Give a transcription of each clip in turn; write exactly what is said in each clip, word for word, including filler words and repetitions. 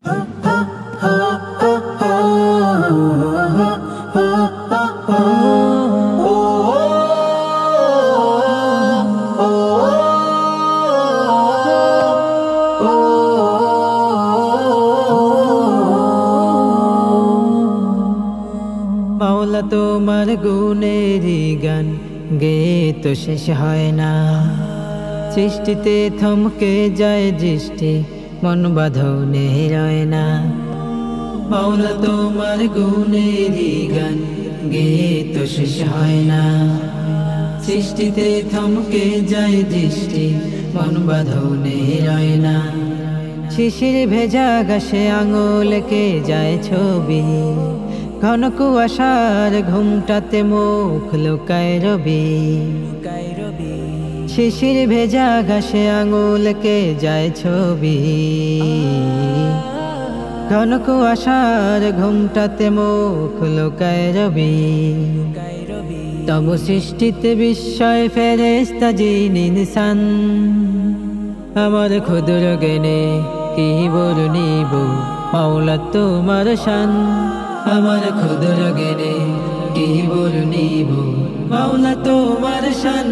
মাওলা তোমার গুণেরই গান গেয়ে তো শেষ হয় না, সৃষ্টিতে থমকে যায় দৃষ্টি, মন বাঁধনে রয় না। মাওলা তোমার গুণেরই গান গেয়ে তো শেষ হয় না, সৃষ্টিতে থমকে যায় দৃষ্টি, মন বাঁধনে রয় না। শিশির ভেজা ঘাসে আঙুলকে যায় ছবি, ঘন কুয়াশার ঘুমটাতে মুখ লুকায় রবি। শিশির ভেজা ঘাসে আঙুলকে যায় ছবি, ঘন কুয়াশার ঘুমটাতে মুখ লুকায় রবি। তব সৃষ্টিতে বিস্ময় ফেরেশতা জিন ইনসান, আমার ক্ষুদ্র জ্ঞানে কি বর্ণিব মাওলা তোমার শান। আমার ক্ষুদ্র জ্ঞানে কি বর্ণিব মাওলা তোমার শান।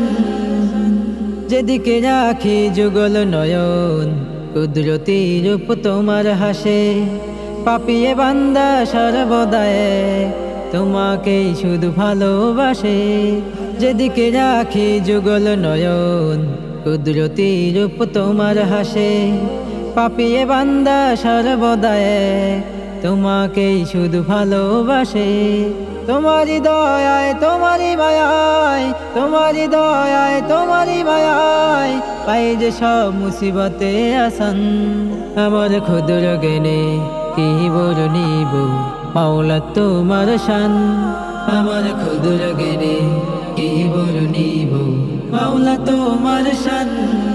যেদিকে রাখি যুগল নয়ন, কুদরতি রূপ তোমার হাসে, পাপিয়ে বান্দা সর্বদায় তোমাকেই শুধু ভালোবাসে। যেদিকে রাখি যুগল নয়ন, কুদরতি রূপ তোমার হাসে, পাপিয়ে বান্দা সর্বদায় তোমাকেই শুধু ভালোবাসে। তোমারি দয়ায় তোমারি মায়ায়, তোমারি দয়ায় তোমারি মায়ায় পাই যে সব মুসিবতে আসান। আমার ক্ষুদ্র জ্ঞানে কি বর্ণিব মাওলা তোমার শান। আমার ক্ষুদ্র জ্ঞানে কি বর্ণিব মাওলা তোমার শান।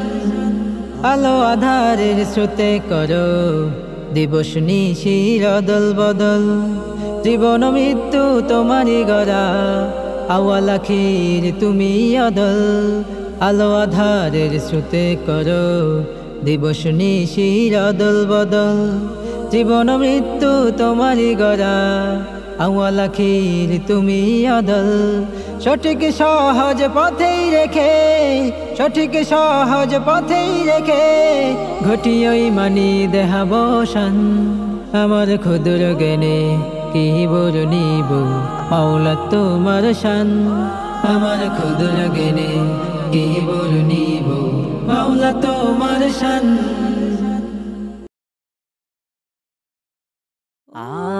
আলো আধারের স্রোতে করো দিবস নিশির অদল বদল, জীবন মৃত্যু তোমারই গড়া, আওয়াল আখির তুমি অদল। আলো আধারের স্রোতে করো দিবস নিশির অদল বদল, জীবন মৃত্যু তোমারই গড়া, আওয়াল আখির তুমি অদল। সঠিক সহজ পথেই রেখে, সঠিক সহজ পথেই রেখে ঘটিয়ই মানি দেহাবসান। আমার ক্ষুদ্র জ্ঞানে কি বর্ণিব মাওলা তোমার শান। আমার ক্ষুদ্র জ্ঞানে কি বর্ণিব মাওলা তোমার শান। আ